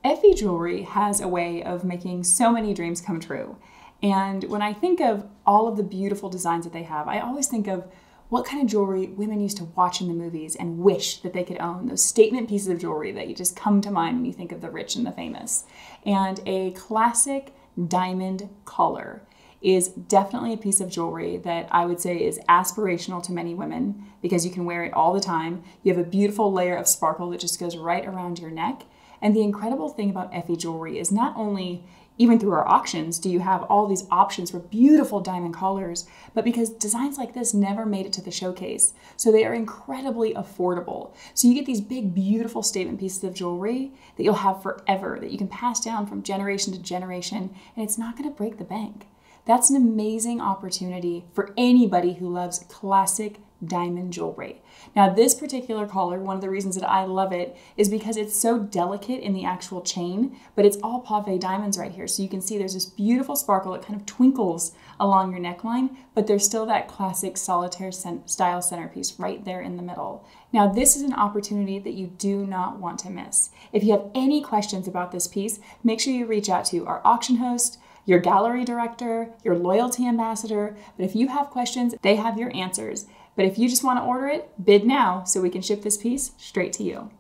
Effie Jewelry has a way of making so many dreams come true. And when I think of all of the beautiful designs that they have, I always think of what kind of jewelry women used to watch in the movies and wish that they could own. Those statement pieces of jewelry that you just come to mind when you think of the rich and the famous. And a classic diamond collar is definitely a piece of jewelry that I would say is aspirational to many women because you can wear it all the time. You have a beautiful layer of sparkle that just goes right around your neck. And the incredible thing about Effie Jewelry is not only, even through our auctions, do you have all these options for beautiful diamond collars, but because designs like this never made it to the showcase. So they are incredibly affordable. So you get these big, beautiful statement pieces of jewelry that you'll have forever, that you can pass down from generation to generation, and it's not gonna break the bank. That's an amazing opportunity for anybody who loves classic diamond jewelry. Now, this particular collar, one of the reasons that I love it is because it's so delicate in the actual chain, but it's all pave diamonds right here. So you can see there's this beautiful sparkle that kind of twinkles along your neckline, but there's still that classic solitaire style centerpiece right there in the middle. Now, this is an opportunity that you do not want to miss. If you have any questions about this piece, make sure you reach out to our auction host, your gallery director, your loyalty ambassador. But if you have questions, they have your answers. But if you just want to order it, bid now so we can ship this piece straight to you.